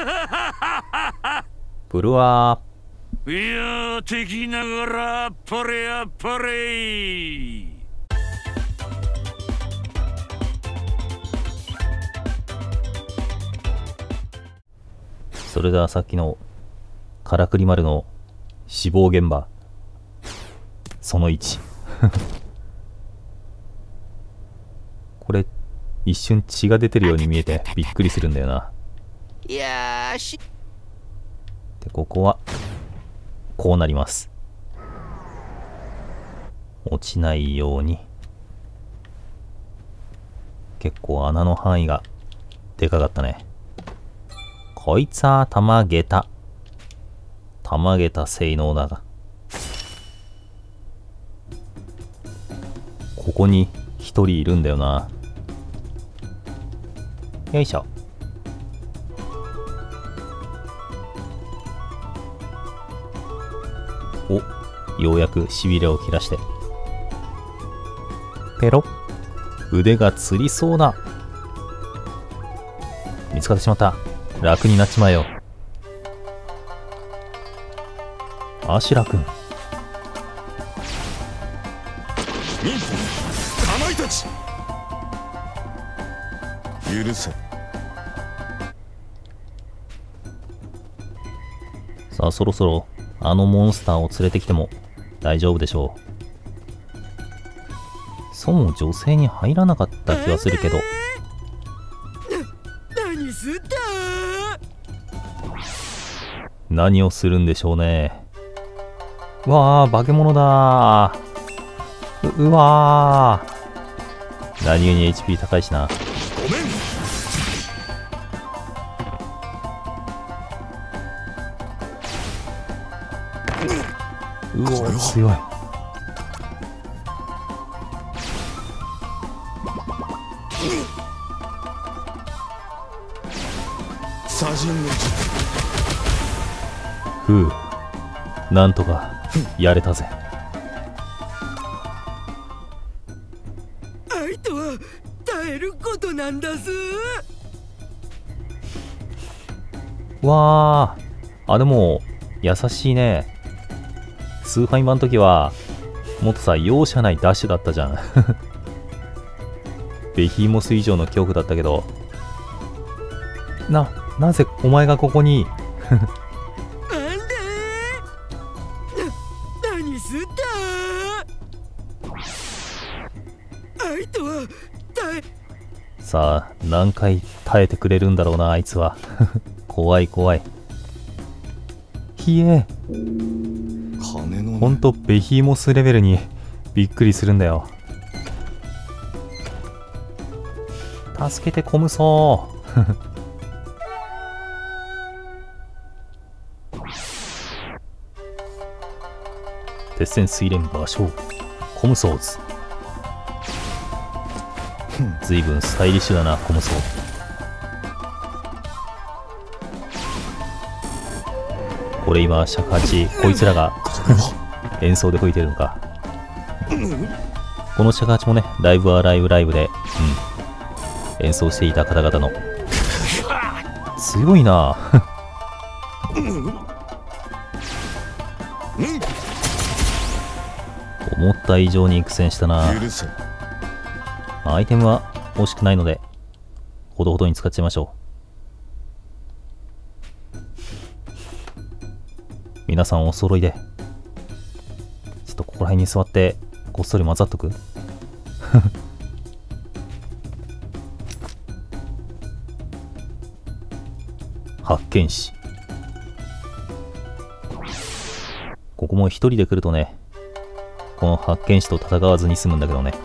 ブルワいや敵ながらあっぱれあっぱれ。 それではさっきのからくり丸の死亡現場その1これ一瞬血が出てるように見えてびっくりするんだよな。 いやーしでここはこうなります。落ちないように。結構穴の範囲がでかかったね。こいつは玉げた性能だが、ここに一人いるんだよな。よいしょ。お、ようやくしびれを切らしてペロッ。腕がつりそうな。見つかってしまった。楽になっちまえよ。アシュラ君。 忍法かまいたち許せ。 さあそろそろあのモンスターを連れてきても大丈夫でしょう。そうも女性に入らなかった気はするけど。 何すった何をするんでしょうね。うわー、化け物だー。うわー、何気に HP 高いしな。 ごめん。 うおー、強い。 左陣の術。 ふう、なんとかやれたぜ。 相手は耐えることなんだす。 わー、あ、でも優しいね。スーファイマンの時はもっとさ、容赦ないダッシュだったじゃんベヒーモス以上の恐怖だったけど、なぜお前がここになんで何すった相手は耐え。 さあ何回耐えてくれるんだろうな、あいつは怖い怖い。ひえ、 金のほんとベヒーモスレベルにびっくりするんだよ。助けてコムソー鉄線水蓮場所コムソーズ。ずいぶんスタイリッシュだな、コムソー。これ今尺八、こいつらが演奏で吹いてるのか。この尺八もね、ライブはライブで、演奏していた方々の。強いな思った以上に苦戦したな。アイテムは欲しくないのでほどほどに使っちゃいましょう。皆さんお揃いでちょっとここら辺に座ってこっそり混ざっとく発見士。ここも一人で来るとね、この発見士と戦わずに済むんだけどね。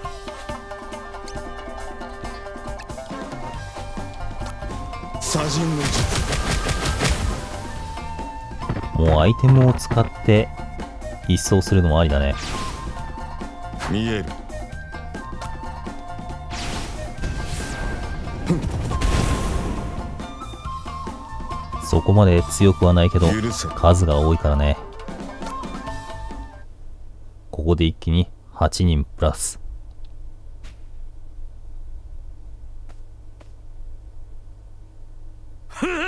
左陣の術。 もうアイテムを使って一掃するのもありだね。 見える。 そこまで強くはないけど数が多いからね。ここで一気に8人プラス。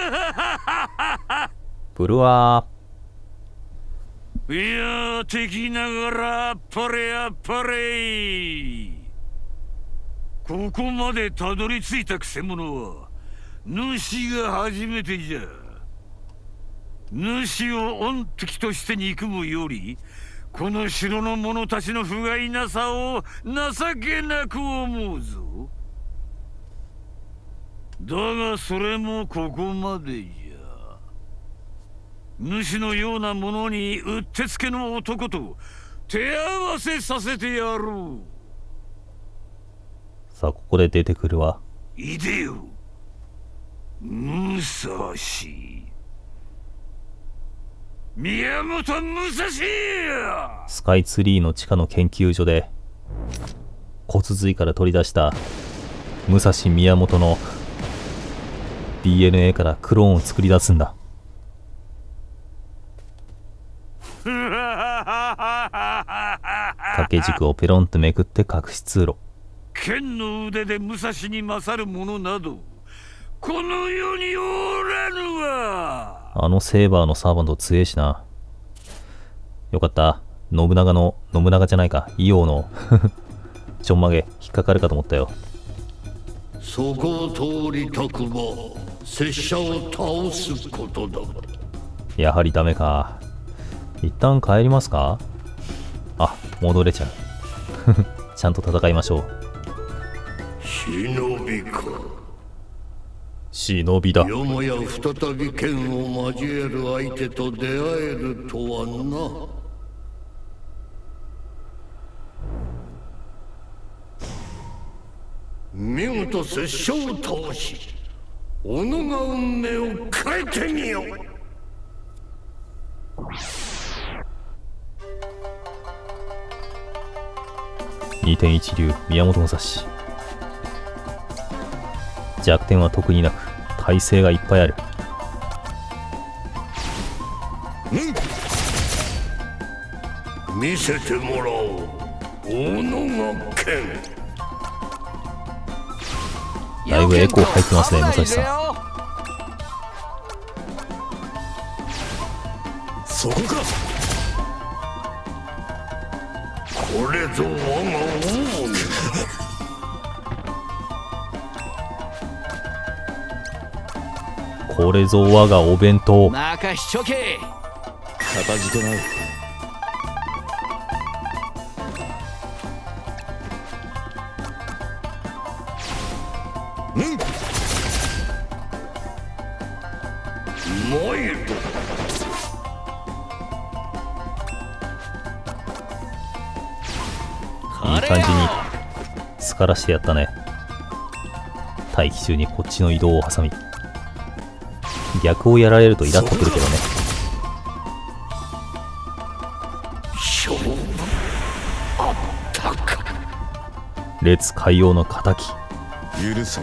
ブルワいや敵ながらパレやパレ。ここまでたどり着いたくせ者は主が初めてじゃ。主を御敵として憎むよりこの城の者たちの不甲斐なさを情けなく思うぞ。だがそれもここまでじゃ。主のようなものにうってつけの男と手合わせさせてやろう。 さあここで出てくるわ。 いでよ武蔵、宮本武蔵。 スカイツリーの地下の研究所で骨髄から取り出した武蔵宮本の DNA からクローンを作り出すんだ。掛け軸をペロンとめくって隠し通路。 剣の腕で武蔵に勝る者などこの世におらぬわ。 あのセーバーのサーバント強えしな。よかった。信長じゃないか、伊王のちょんまげ引っかかるかと思ったよ。 そこを通りたくば拙者を倒すことだ。 やはりダメか。一旦帰りますか。あ、戻れちゃうちゃんと戦いましょう。 忍びか。 忍びだ。 よもや再び剣を交える相手と出会えるとはな。見事拙者を倒し己が運命を変えてみよう。 2.1 流宮本武蔵。弱点は特になく耐性がいっぱいある。 見せてもらおう己が剣。 だいぶエコー入ってますね、武蔵さん。 そこか。これぞ我が王。これぞ我がお弁当。 任しとけ。 かたじけない。 いい感じにスカらしてやったね。待機中にこっちの移動を挟み、逆をやられるとイラッとくるけどね。 勝負あったか。 列海王の仇。 許そう。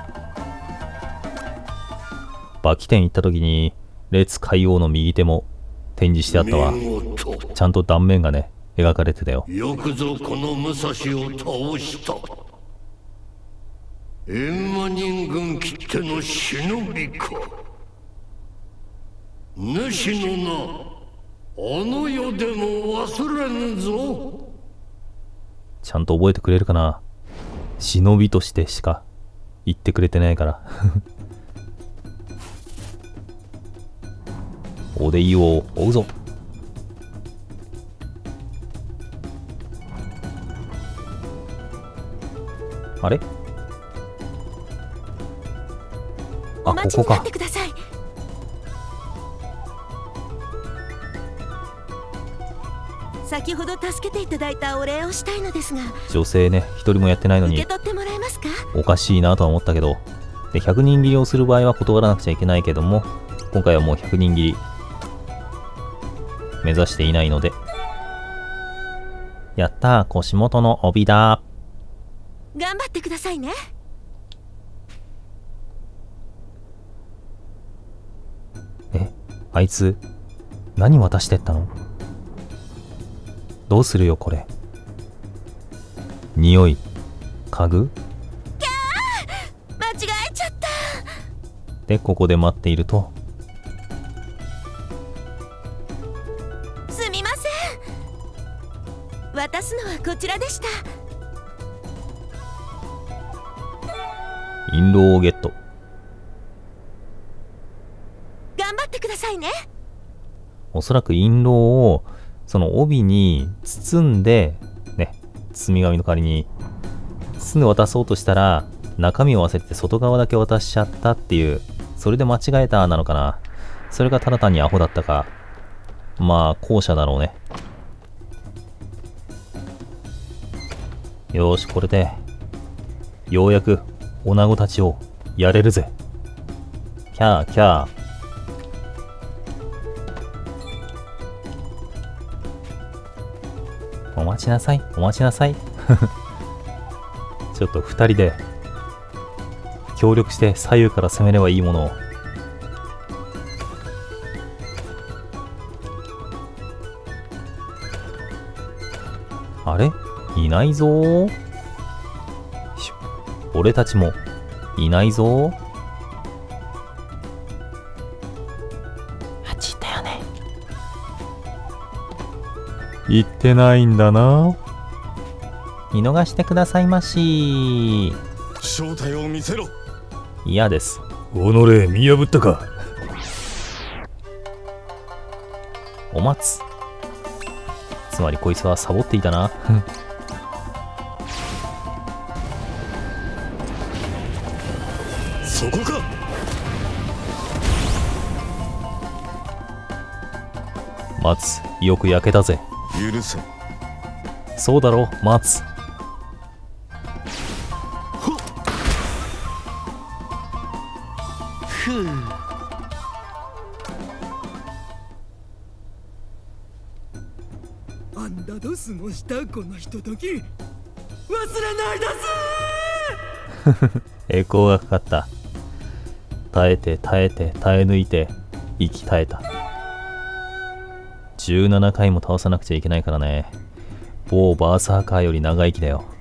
バキ店行った時に列海王の右手も展示してあったわ。ちゃんと断面がね描かれてたよ。 よくぞこの武蔵を倒した。閻魔人軍きっての忍びか。主の名あの世でも忘れんぞ。 ちゃんと覚えてくれるかな。忍びとしてしか言ってくれてないからおでいを追うぞ。あれ、あ、ここか。 先ほど助けていただいたお礼をしたいのですが。 女性ね、一人もやってないのに受け取ってもらえますか。 おかしいなとは思ったけど、で100人切りをする場合は断らなくちゃいけないけども、今回はもう100人切り目指していないので。やったー、腰元の帯だ。 頑張ってくださいね。 え、あいつ何渡してったの。どうするよこれ。匂い嗅ぐ。 キャー、間違えちゃった。 でここで待っていると、 すみません。渡すのはこちらでした。 印籠をゲット。 頑張ってくださいね。 おそらく印籠をその帯に包んでね、包み紙の代わりに包んで渡そうとしたら中身を忘れて外側だけ渡しちゃったっていう、それで間違えたなのかな。それがただ単にアホだったか、まあ後者だろうね。よーし、これでようやく女子たちをやれるぜ。キャーキャー。お待ちなさい、お待ちなさい。ちょっと二人で協力して左右から攻めればいいものを。あれ、いないぞー。俺たちもいないぞー。あっち行ったよね。行ってないんだな。見逃してくださいまし。 正体を見せろ。 嫌です。 おのれ、見破ったか。 お待つ。つまりこいつはサボっていたな。 そこか。 待つ、よく焼けたぜ。 許せ。 そうだろ、待つ。 あんだどすのしたこのひととき忘れないだす。 栄光がかかった。耐えて耐えて耐え抜いて生き耐えた。17回も倒さなくちゃいけないからね。某バーサーカーより長生きだよ。